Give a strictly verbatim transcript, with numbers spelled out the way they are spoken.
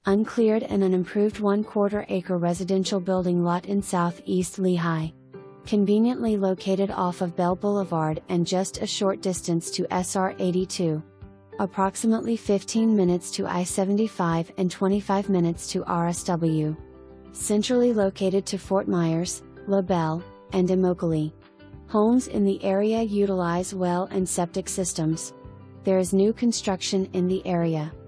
Uncleared and unimproved one-quarter acre residential building lot in southeast Lehigh. Conveniently located off of Bell Boulevard and just a short distance to S R eighty-two. Approximately fifteen minutes to I seventy-five and twenty-five minutes to R S W. Centrally located to Fort Myers, Labelle, and Immokalee. Homes in the area utilize well and septic systems. There is new construction in the area.